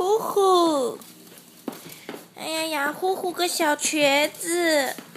呼呼！哎呀呀，呼呼个小瘸子！